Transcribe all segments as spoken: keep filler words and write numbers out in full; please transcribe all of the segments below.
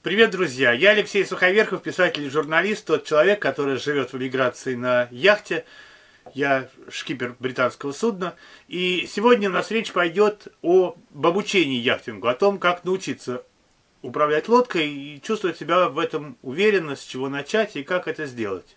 Привет, друзья! Я Алексей Суховерхов, писатель и журналист, тот человек, который живет в эмиграции на яхте. Я шкипер британского судна. И сегодня у нас речь пойдет об обучении яхтингу, о том, как научиться управлять лодкой и чувствовать себя в этом уверенно, с чего начать и как это сделать.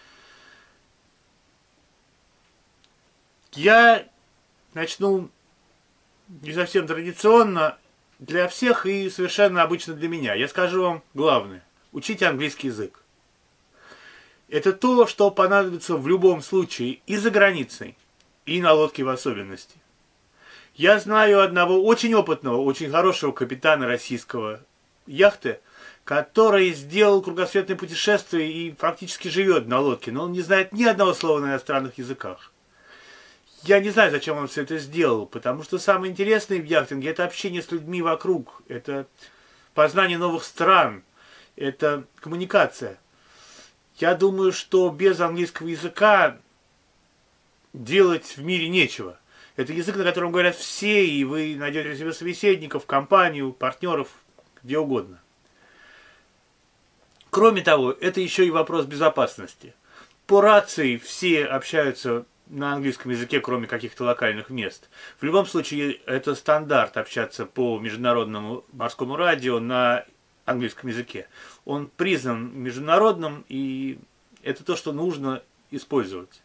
Я начну не совсем традиционно для всех и совершенно обычно для меня. Я скажу вам главное. Учите английский язык. Это то, что понадобится в любом случае и за границей, и на лодке в особенности. Я знаю одного очень опытного, очень хорошего капитана российского яхты, который сделал кругосветное путешествие и фактически живет на лодке, но он не знает ни одного слова на иностранных языках. Я не знаю, зачем он все это сделал, потому что самое интересное в яхтинге – это общение с людьми вокруг, это познание новых стран, это коммуникация. Я думаю, что без английского языка делать в мире нечего. Это язык, на котором говорят все, и вы найдете себе собеседников, компанию, партнеров, где угодно. Кроме того, это еще и вопрос безопасности. По рации все общаются на английском языке, кроме каких-то локальных мест. В любом случае, это стандарт общаться по международному морскому радио на английском языке. Он признан международным, и это то, что нужно использовать.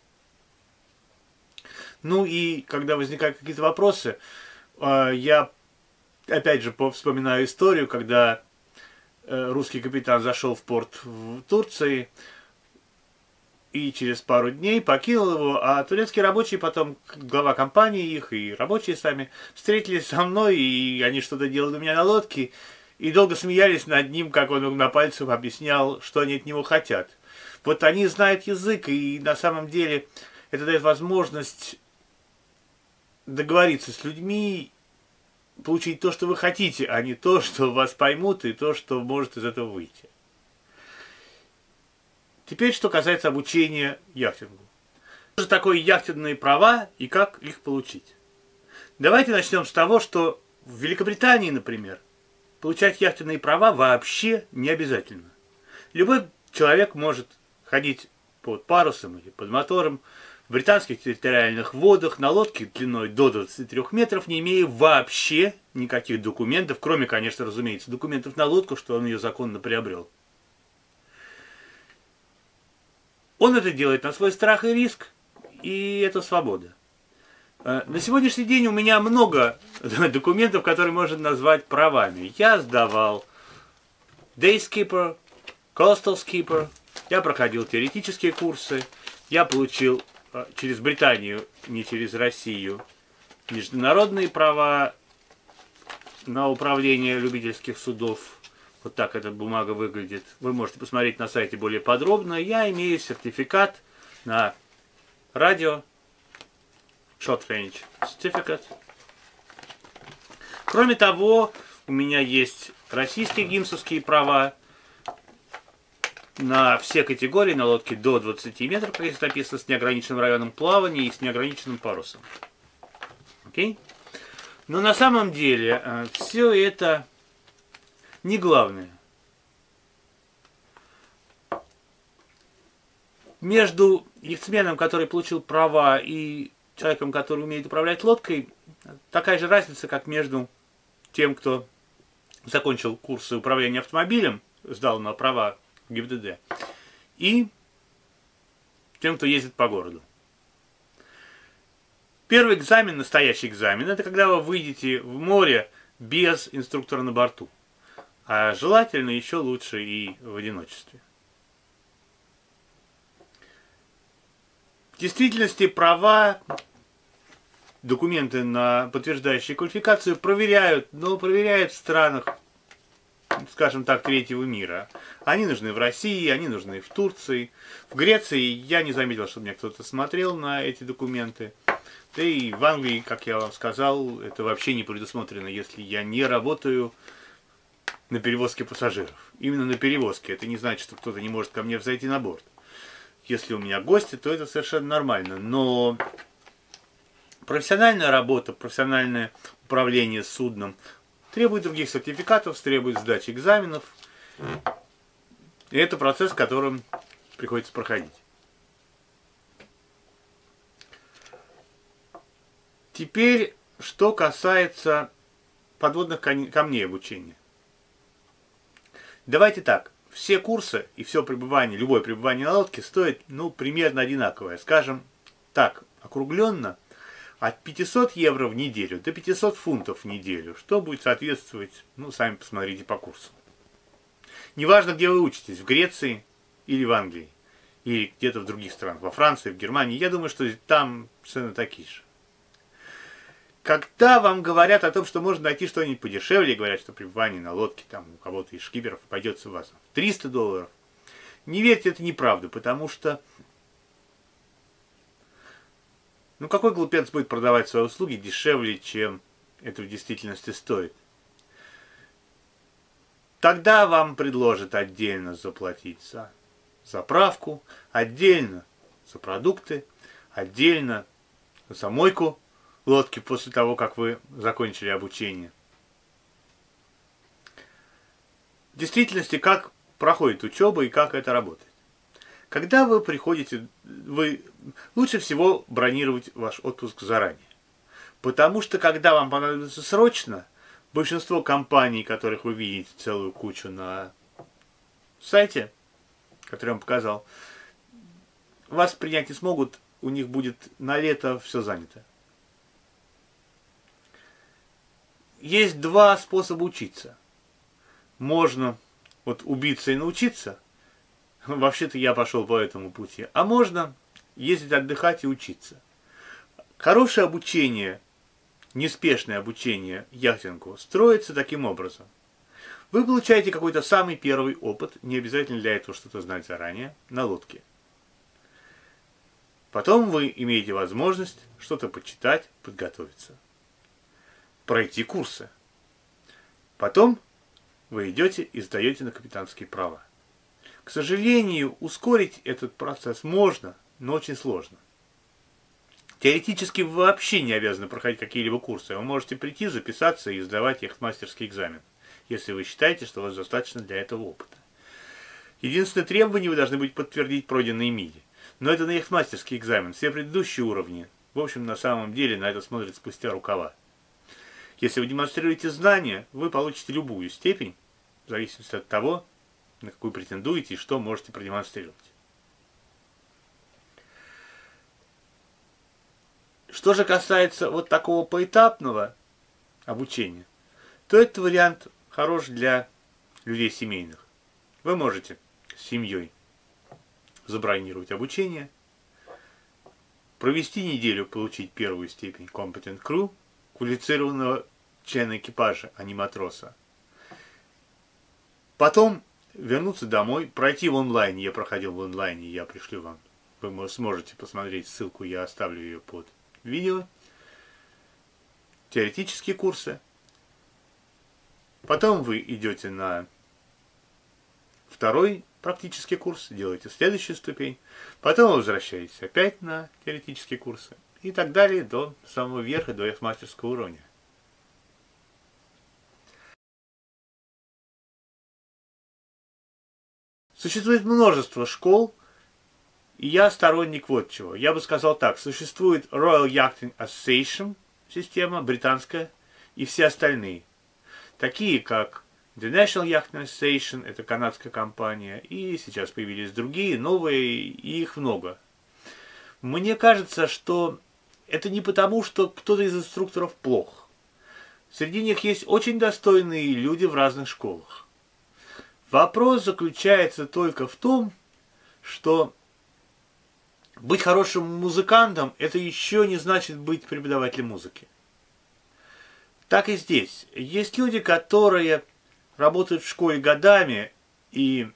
Ну и когда возникают какие-то вопросы, я опять же вспоминаю историю, когда русский капитан зашел в порт в Турции, и через пару дней покинул его, а турецкие рабочие потом, глава компании их и рабочие сами, встретились со мной, и они что-то делали у меня на лодке, и долго смеялись над ним, как он на пальцах объяснял, что они от него хотят. Вот они знают язык, и на самом деле это дает возможность договориться с людьми, получить то, что вы хотите, а не то, что вас поймут, и то, что может из этого выйти. Теперь, что касается обучения яхтингу. Что же такое яхтенные права и как их получить? Давайте начнем с того, что в Великобритании, например, получать яхтенные права вообще не обязательно. Любой человек может ходить под парусом или под мотором в британских территориальных водах на лодке длиной до двадцати трёх метров, не имея вообще никаких документов, кроме, конечно, разумеется, документов на лодку, что он ее законно приобрел. Он это делает на свой страх и риск, и это свобода. На сегодняшний день у меня много документов, которые можно назвать правами. Я сдавал Day Skipper, Coastal Skipper, я проходил теоретические курсы, я получил через Британию, не через Россию, международные права на управление любительских судов. Вот так эта бумага выглядит. Вы можете посмотреть на сайте более подробно. Я имею сертификат на радио, Short Range Certificate. Кроме того, у меня есть российские гимсовские права на все категории, на лодке до двадцати метров, как здесь написано, с неограниченным районом плавания и с неограниченным парусом. Окей? Но на самом деле все это не главное. Между яхтсменом, который получил права, и человеком, который умеет управлять лодкой, такая же разница, как между тем, кто закончил курсы управления автомобилем, сдал на права ГИБДД, и тем, кто ездит по городу. Первый экзамен, настоящий экзамен, это когда вы выйдете в море без инструктора на борту. А желательно еще лучше и в одиночестве. В действительности права, документы на подтверждающие квалификацию проверяют, но проверяют в странах, скажем так, третьего мира. Они нужны в России, они нужны в Турции. В Греции я не заметил, что меня кто-то смотрел на эти документы. Да и в Англии, как я вам сказал, это вообще не предусмотрено, если я не работаю на перевозке пассажиров. Именно на перевозке. Это не значит, что кто-то не может ко мне взойти на борт. Если у меня гости, то это совершенно нормально. Но профессиональная работа, профессиональное управление судном требует других сертификатов, требует сдачи экзаменов. И это процесс, которым приходится проходить. Теперь, что касается подводных камней обучения. Давайте так. Все курсы и все пребывание, любое пребывание на лодке стоит, ну, примерно одинаковое. Скажем так, округленно, от пятисот евро в неделю до пятисот фунтов в неделю. Что будет соответствовать, ну, сами посмотрите по курсу. Неважно, где вы учитесь, в Греции или в Англии, или где-то в других странах, во Франции, в Германии, я думаю, что там цены такие же. Когда вам говорят о том, что можно найти что-нибудь подешевле, говорят, что пребывание на лодке там у кого-то из шкиперов обойдется вас в триста долларов, не верьте, это неправда, потому что ну какой глупец будет продавать свои услуги дешевле, чем это в действительности стоит? Тогда вам предложат отдельно заплатить за заправку, отдельно за продукты, отдельно за мойку лодки после того, как вы закончили обучение. В действительности, как проходит учеба и как это работает. Когда вы приходите, вы лучше всего бронировать ваш отпуск заранее. Потому что, когда вам понадобится срочно, большинство компаний, которых вы видите целую кучу на сайте, который я вам показал, вас принять не смогут, у них будет на лето все занято. Есть два способа учиться. Можно вот убиться и научиться. Вообще-то я пошел по этому пути. А можно ездить отдыхать и учиться. Хорошее обучение, неспешное обучение яхтингу строится таким образом. Вы получаете какой-то самый первый опыт, не обязательно для этого что-то знать заранее, на лодке. Потом вы имеете возможность что-то почитать, подготовиться. Пройти курсы. Потом вы идете и сдаете на капитанские права. К сожалению, ускорить этот процесс можно, но очень сложно. Теоретически вы вообще не обязаны проходить какие-либо курсы. Вы можете прийти, записаться и сдавать яхтмастерский экзамен, если вы считаете, что у вас достаточно для этого опыта. Единственное требование, вы должны быть подтвердить пройденные мили. Но это на яхтмастерский экзамен. Все предыдущие уровни, в общем, на самом деле на это смотрят спустя рукава. Если вы демонстрируете знания, вы получите любую степень, в зависимости от того, на какую претендуете и что можете продемонстрировать. Что же касается вот такого поэтапного обучения, то этот вариант хорош для людей семейных. Вы можете с семьей забронировать обучение, провести неделю, получить первую степень Competent Crew, квалифицированного члена экипажа, а не матроса. Потом вернуться домой, пройти в онлайне. Я проходил в онлайне, я пришлю вам. Вы сможете посмотреть ссылку, я оставлю ее под видео. Теоретические курсы. Потом вы идете на второй практический курс, делаете следующую ступень. Потом вы возвращаетесь опять на теоретические курсы. И так далее до самого верха, до яхтмастерского уровня. Существует множество школ, и я сторонник вот чего. Я бы сказал так, существует Royal Yachting Association, система британская, и все остальные. Такие как The National Yachting Association, это канадская компания, и сейчас появились другие, новые, и их много. Мне кажется, что это не потому, что кто-то из инструкторов плох. Среди них есть очень достойные люди в разных школах. Вопрос заключается только в том, что быть хорошим музыкантом – это еще не значит быть преподавателем музыки. Так и здесь. Есть люди, которые работают в школе годами, и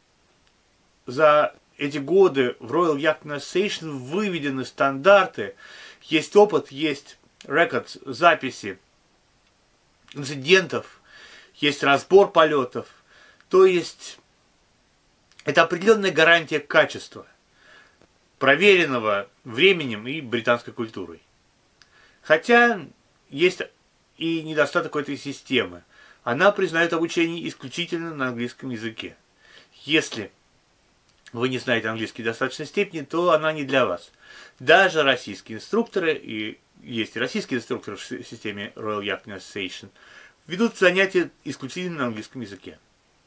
за эти годы в Royal Yachting Association выведены стандарты, есть опыт, есть рекорд, записи инцидентов, есть разбор полетов. То есть это определенная гарантия качества, проверенного временем и британской культурой. Хотя есть и недостаток этой системы. Она признает обучение исключительно на английском языке. Если вы не знаете английский в достаточной степени, то она не для вас. Даже российские инструкторы, и есть и российские инструкторы в системе Royal Yachting Association, ведут занятия исключительно на английском языке.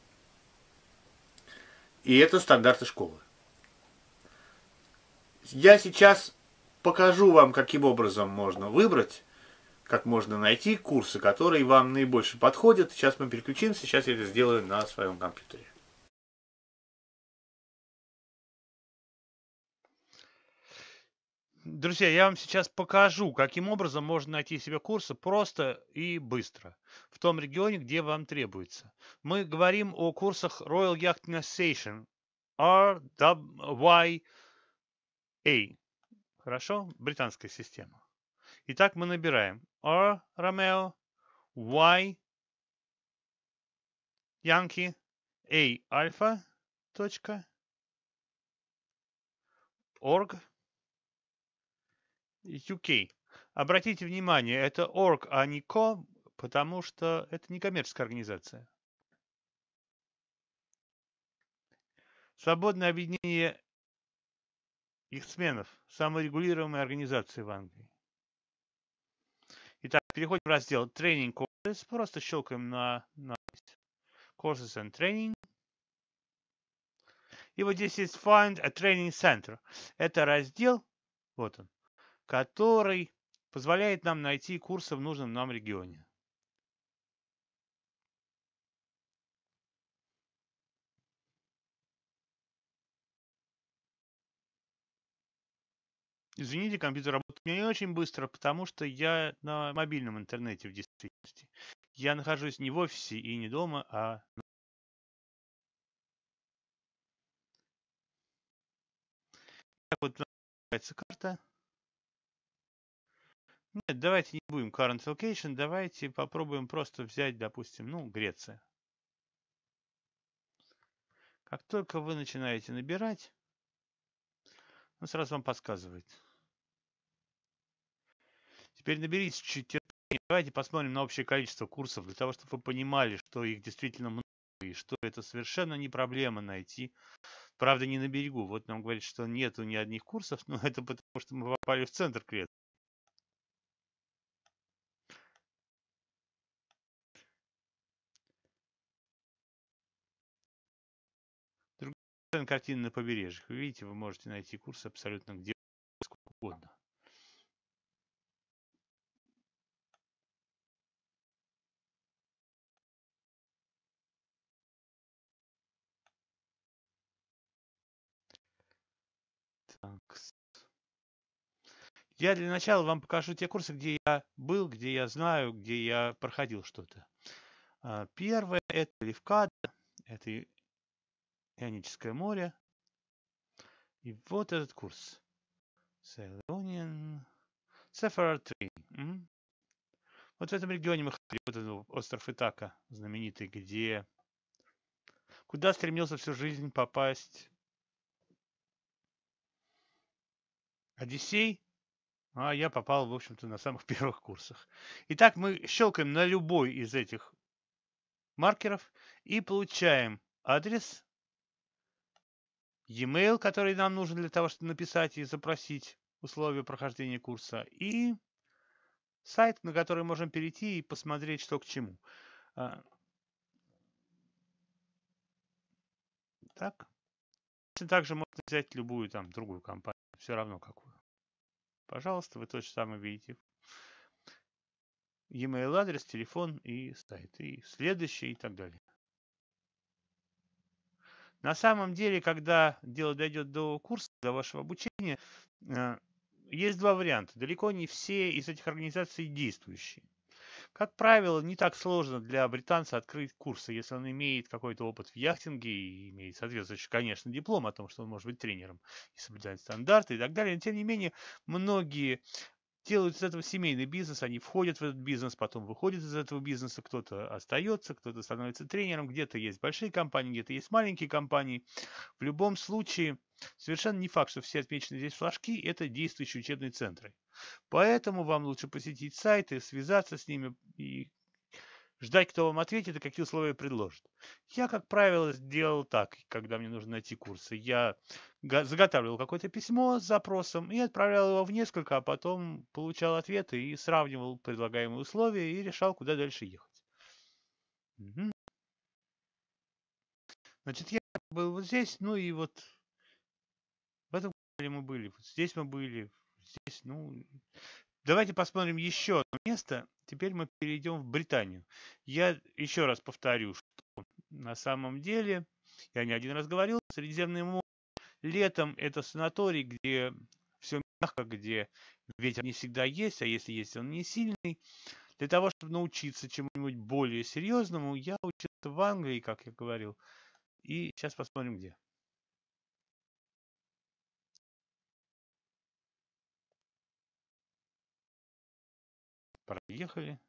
И это стандарты школы. Я сейчас покажу вам, каким образом можно выбрать, как можно найти курсы, которые вам наибольше подходят. Сейчас мы переключимся, сейчас я это сделаю на своем компьютере. Друзья, я вам сейчас покажу, каким образом можно найти себе курсы просто и быстро в том регионе, где вам требуется. Мы говорим о курсах Royal Yachting Association, ар уай эй. Хорошо? Британская система. Итак, мы набираем R Romeo, Y Yankee, A Alpha, точка, org, ю кей. Обратите внимание, это org, а не co, потому что это не коммерческая организация. Свободное объединение яхтсменов, саморегулируемая организация в Англии. Итак, переходим в раздел Training Courses, просто щелкаем на, на Courses and Training. И вот здесь есть Find a Training Center. Это раздел, вот он, который позволяет нам найти курсы в нужном нам регионе. Извините, компьютер работает не очень быстро, потому что я на мобильном интернете в действительности. Я нахожусь не в офисе и не дома, а... Так вот называется карта. Нет, давайте не будем current location, давайте попробуем просто взять, допустим, ну, Греция. Как только вы начинаете набирать, он сразу вам подсказывает. Теперь наберитесь чуть терпения. Давайте посмотрим на общее количество курсов, для того, чтобы вы понимали, что их действительно много, и что это совершенно не проблема найти. Правда, не на берегу. Вот нам говорят, что нету ни одних курсов, но это потому, что мы попали в центр Креты. Другая картина на побережьях. Вы видите, вы можете найти курсы абсолютно где угодно. Так. Я для начала вам покажу те курсы, где я был, где я знаю, где я проходил что-то. Первое – это Левкада, это Ионическое море. И вот этот курс. Sailonian Sephora три. Угу. Вот в этом регионе мы ходили, вот этот остров Итака, знаменитый, где... Куда стремился всю жизнь попасть Одиссей, а я попал, в общем-то, на самых первых курсах. Итак, мы щелкаем на любой из этих маркеров и получаем адрес, e-mail, который нам нужен для того, чтобы написать и запросить условия прохождения курса, и сайт, на который можем перейти и посмотреть, что к чему. Так. Также можно взять любую там другую компанию, все равно какую. Пожалуйста, вы то же самое видите. E-mail адрес, телефон и сайт. И следующий и так далее. На самом деле, когда дело дойдет до курса, до вашего обучения, есть два варианта. Далеко не все из этих организаций действующие. Как правило, не так сложно для британца открыть курсы, если он имеет какой-то опыт в яхтинге и имеет соответствующий, конечно, диплом о том, что он может быть тренером и соблюдать стандарты и так далее. Но, тем не менее, многие делают из этого семейный бизнес, они входят в этот бизнес, потом выходят из этого бизнеса, кто-то остается, кто-то становится тренером, где-то есть большие компании, где-то есть маленькие компании. В любом случае, совершенно не факт, что все отмеченные здесь флажки – это действующие учебные центры. Поэтому вам лучше посетить сайты, связаться с ними и ждать, кто вам ответит и какие условия предложит. Я, как правило, сделал так, когда мне нужно найти курсы. Я заготавливал какое-то письмо с запросом и отправлял его в несколько, а потом получал ответы и сравнивал предлагаемые условия и решал, куда дальше ехать. Угу. Значит, я был вот здесь, ну и вот в этом мы были, вот здесь мы были, здесь, ну... Давайте посмотрим еще одно место. Теперь мы перейдем в Британию. Я еще раз повторю, что на самом деле, я не один раз говорил, Средиземное море летом это санаторий, где все мягко, где ветер не всегда есть, а если есть, он не сильный. Для того, чтобы научиться чему-нибудь более серьезному, я учился в Англии, как я говорил. И сейчас посмотрим, где. Проехали.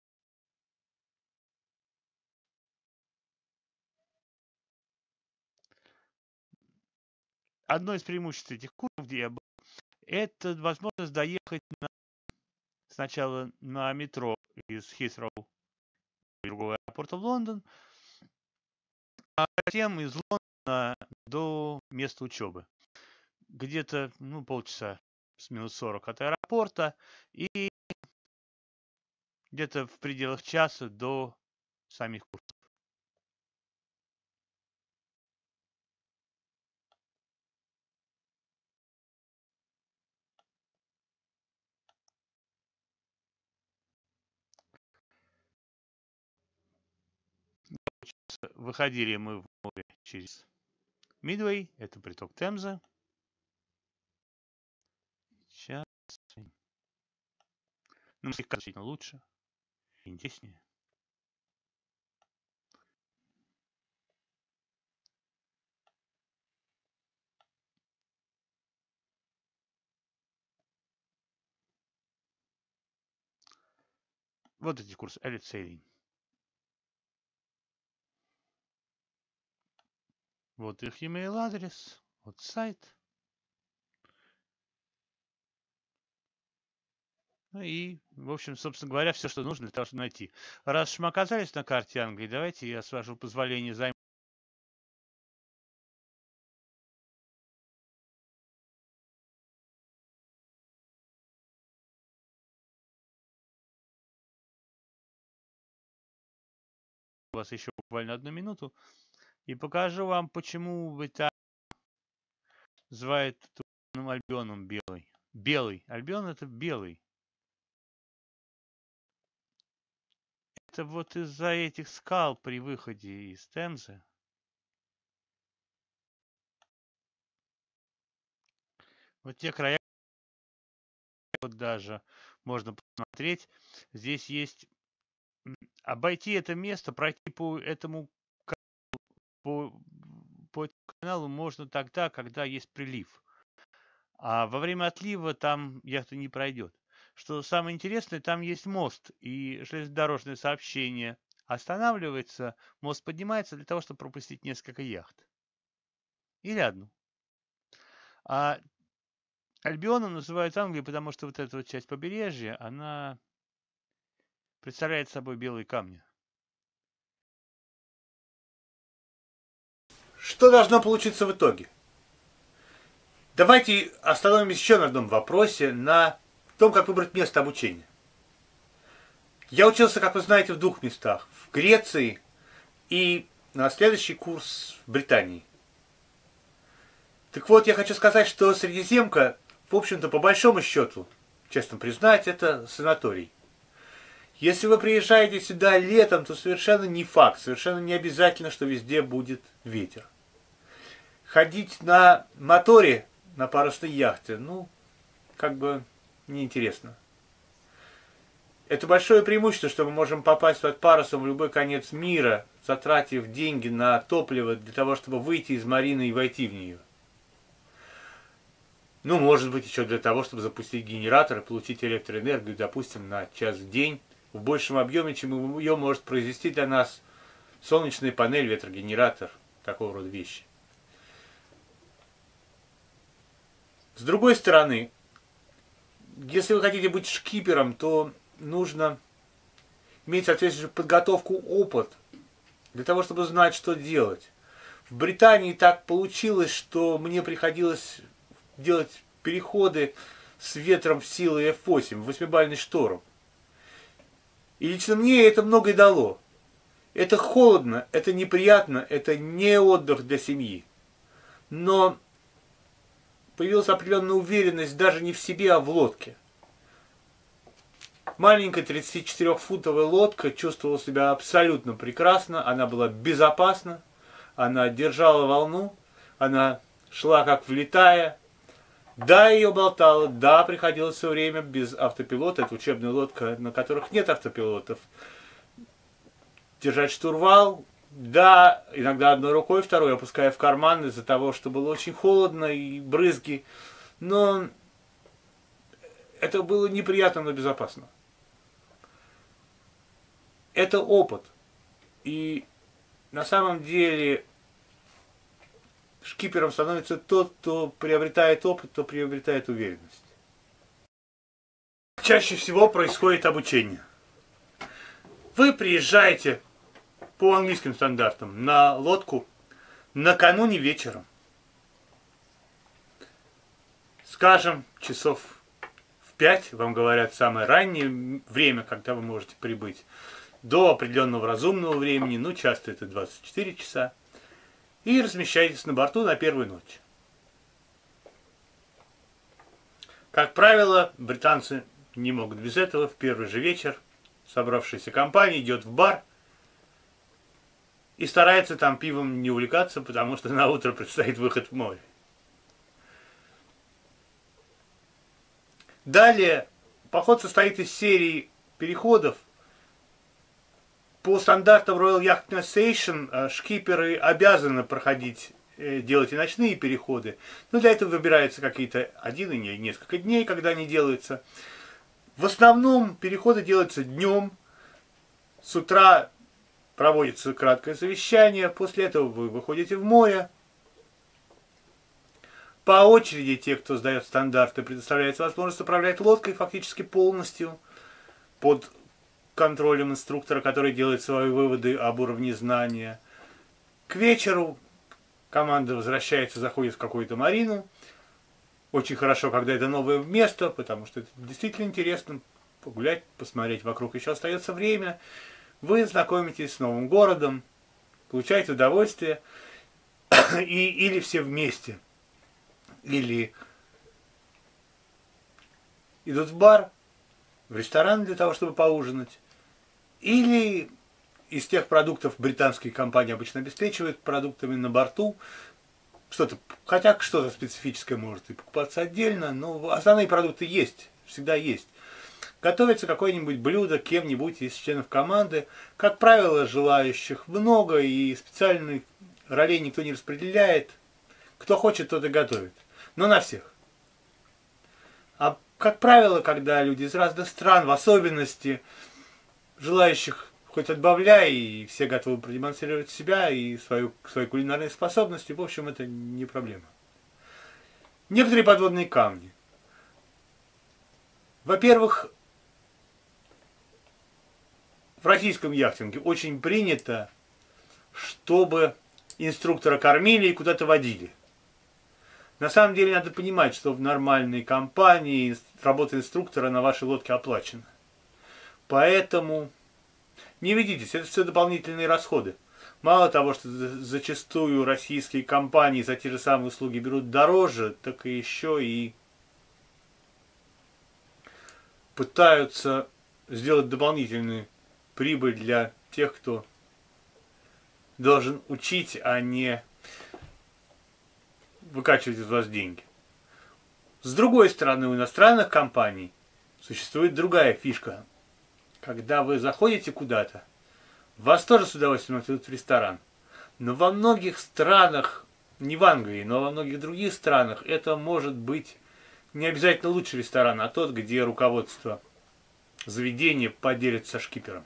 Одно из преимуществ этих курсов, где я был, это возможность доехать на, сначала на метро из Хитроу другого аэропорта в Лондон, а затем из Лондона до места учебы. Где-то ну, полчаса с минут сорок от аэропорта и где-то в пределах часа до самих курсов. Выходили мы в море через Мидвей, это приток Темзы. Сейчас. Ну, слегка значительно лучше, интереснее. Вот эти курсы Elite Sailing. Вот их email адрес, вот сайт. Ну и, в общем, собственно говоря, все, что нужно для того, чтобы найти. Раз уж мы оказались на карте Англии, давайте я, с вашего позволения, займу вас еще буквально одну минуту и покажу вам, почему Британия называет Альбионом белый. Белый. Альбион это белый. Это вот из-за этих скал при выходе из Темзы. Вот те края вот даже можно посмотреть. Здесь есть обойти это место, пройти по этому по, по этому каналу можно тогда, когда есть прилив. А во время отлива там яхта не пройдет. Что самое интересное, там есть мост и железнодорожное сообщение останавливается, мост поднимается для того, чтобы пропустить несколько яхт. Или одну. А Альбионом называют Англию, потому что вот эта вот часть побережья, она представляет собой белые камни. Что должно получиться в итоге? Давайте остановимся еще на одном вопросе, на том, как выбрать место обучения. Я учился, как вы знаете, в двух местах. В Греции и на следующий курс в Британии. Так вот, я хочу сказать, что Средиземка, в общем-то, по большому счету, честно признать, это санаторий. Если вы приезжаете сюда летом, то совершенно не факт, совершенно не обязательно, что везде будет ветер. Ходить на моторе, на парусной яхте, ну, как бы неинтересно. Это большое преимущество, что мы можем попасть под парусом в любой конец мира, затратив деньги на топливо для того, чтобы выйти из марины и войти в нее. Ну, может быть, еще для того, чтобы запустить генератор и получить электроэнергию, допустим, на час в день, в большем объеме, чем ее может произвести для нас солнечная панель, ветрогенератор, такого рода вещи. С другой стороны, если вы хотите быть шкипером, то нужно иметь соответствующую подготовку, опыт, для того, чтобы знать, что делать. В Британии так получилось, что мне приходилось делать переходы с ветром в силы эф восемь, восьмибальный шторм. И лично мне это многое дало. Это холодно, это неприятно, это не отдых для семьи. Но появилась определенная уверенность даже не в себе, а в лодке. Маленькая тридцатичетырёхфутовая лодка чувствовала себя абсолютно прекрасно, она была безопасна, она держала волну, она шла как влетая. Да, ее болтало, да, приходилось все время без автопилота, это учебная лодка, на которых нет автопилотов, держать штурвал, да, иногда одной рукой, второй опуская в карман из-за того, что было очень холодно и брызги, но это было неприятно, но безопасно. Это опыт. И на самом деле шкипером становится тот, кто приобретает опыт, кто приобретает уверенность. Чаще всего происходит обучение. Вы приезжаете по английским стандартам на лодку накануне вечером. Скажем, часов в пять, вам говорят, самое раннее время, когда вы можете прибыть, до определенного разумного времени, ну часто это двадцать четыре часа, и размещаетесь на борту на первую ночь. Как правило, британцы не могут без этого. В первый же вечер собравшаяся компания идет в бар и старается там пивом не увлекаться, потому что на утро предстоит выход в море. Далее, поход состоит из серии переходов. По стандартам Royal Yacht Association шкиперы обязаны проходить, делать и ночные переходы. Но для этого выбираются какие-то один или несколько дней, когда они делаются. В основном переходы делаются днем. С утра проводится краткое совещание. После этого вы выходите в море. По очереди те, кто сдает стандарты, предоставляется возможность управлять лодкой фактически полностью под контролем инструктора, который делает свои выводы об уровне знания. К вечеру команда возвращается, заходит в какую-то марину. Очень хорошо, когда это новое место, потому что это действительно интересно погулять, посмотреть вокруг. Еще остается время. Вы знакомитесь с новым городом, получаете удовольствие, и, или все вместе, или идут в бар, в ресторан для того, чтобы поужинать, или из тех продуктов британские компании обычно обеспечивают продуктами на борту, что-то, хотя что-то специфическое может и покупаться отдельно, но основные продукты есть, всегда есть. Готовится какое-нибудь блюдо кем-нибудь из членов команды. Как правило, желающих много, и специальных ролей никто не распределяет. Кто хочет, тот и готовит. Но на всех. А как правило, когда люди из разных стран, в особенности желающих хоть отбавляй, и все готовы продемонстрировать себя и свою, свои кулинарные способности, в общем, это не проблема. Некоторые подводные камни. Во-первых, в российском яхтинге очень принято, чтобы инструктора кормили и куда-то водили. На самом деле надо понимать, что в нормальной компании работа инструктора на вашей лодке оплачена. Поэтому не ведитесь, это все дополнительные расходы. Мало того, что зачастую российские компании за те же самые услуги берут дороже, так и еще и пытаются сделать дополнительную прибыль для тех, кто должен учить, а не выкачивать из вас деньги. С другой стороны, у иностранных компаний существует другая фишка. Когда вы заходите куда-то, вас тоже с удовольствием отведут в ресторан. Но во многих странах, не в Англии, но во многих других странах, это может быть не обязательно лучший ресторан, а тот, где руководство заведения поделится со шкипером.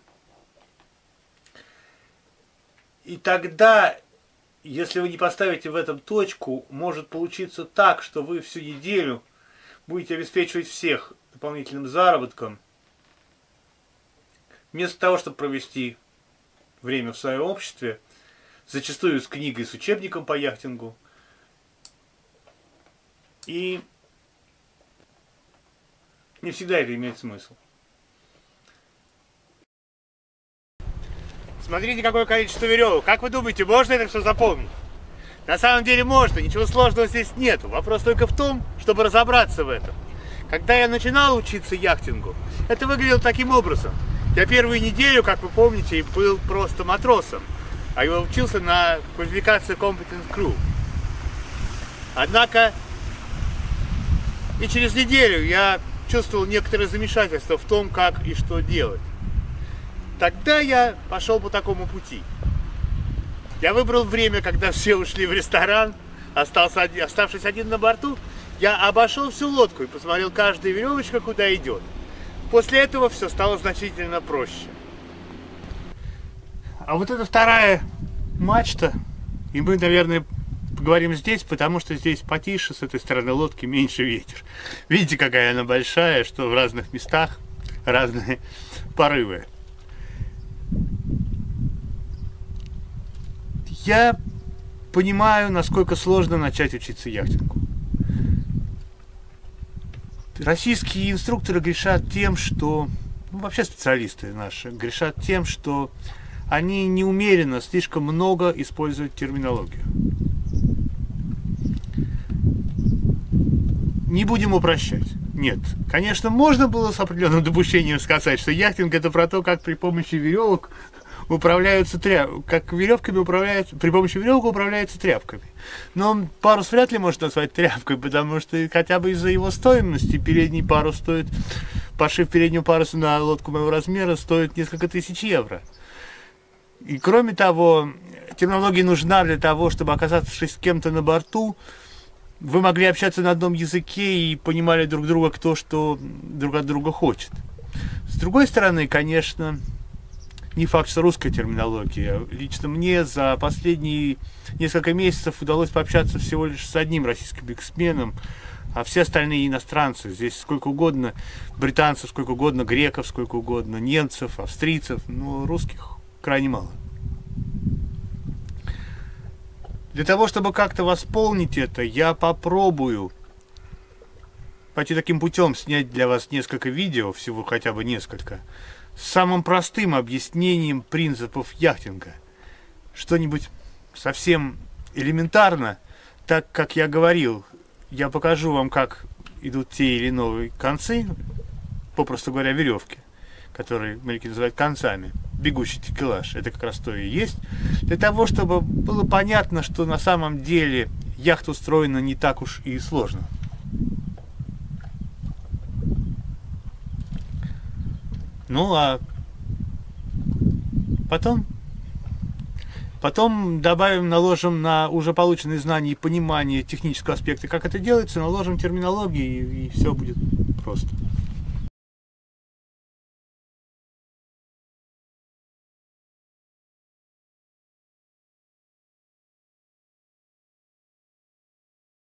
И тогда, если вы не поставите в этом точку, может получиться так, что вы всю неделю будете обеспечивать всех дополнительным заработком, вместо того, чтобы провести время в своем обществе, зачастую с книгой, с учебником по яхтингу. И не всегда это имеет смысл. Смотрите, какое количество веревок. Как вы думаете, можно это все запомнить? На самом деле можно, ничего сложного здесь нету. Вопрос только в том, чтобы разобраться в этом. Когда я начинал учиться яхтингу, это выглядело таким образом. Я первую неделю, как вы помните, был просто матросом, а я учился на квалификации Competent Crew. Однако и через неделю я чувствовал некоторое замешательство в том, как и что делать. Тогда я пошел по такому пути. Я выбрал время, когда все ушли в ресторан, остался один, оставшись один на борту, я обошел всю лодку и посмотрел каждая веревочка, куда идет. После этого все стало значительно проще. А вот это вторая мачта, и мы, наверное, поговорим здесь, потому что здесь потише, с этой стороны лодки меньше ветер. Видите, какая она большая, что в разных местах разные порывы. Я понимаю, насколько сложно начать учиться яхтингу. Российские инструкторы грешат тем, что, ну, вообще специалисты наши, грешат тем, что они неумеренно, слишком много используют терминологию. Не будем упрощать. Нет. Конечно, можно было с определенным допущением сказать, что яхтинг — это про то, как при помощи веревок управляются тряпками, как веревками управляются, при помощи веревок управляются тряпками. Но парус вряд ли можно назвать тряпкой, потому что хотя бы из-за его стоимости передний парус стоит, пошив переднего паруса на лодку моего размера, стоит несколько тысяч евро. И кроме того, терминология нужна для того, чтобы, оказавшись с кем-то на борту, вы могли общаться на одном языке и понимали друг друга, кто что друг от друга хочет. С другой стороны, конечно, не факт, что русская терминология. Лично мне за последние несколько месяцев удалось пообщаться всего лишь с одним российским биксменом, а все остальные иностранцы. Здесь сколько угодно британцев, сколько угодно греков, сколько угодно немцев, австрийцев, но русских крайне мало. Для того, чтобы как-то восполнить это, я попробую пойти таким путем, снять для вас несколько видео, всего хотя бы несколько, с самым простым объяснением принципов яхтинга. Что-нибудь совсем элементарно, так как я говорил, я покажу вам, как идут те или иные концы, попросту говоря, веревки, которые моряки называют концами. Бегущий такелаж, это как раз то и есть. Для того, чтобы было понятно, что на самом деле яхта устроена не так уж и сложно. Ну а потом, потом добавим, наложим на уже полученные знания и понимание технического аспекта, как это делается, наложим терминологию, и, и все будет просто.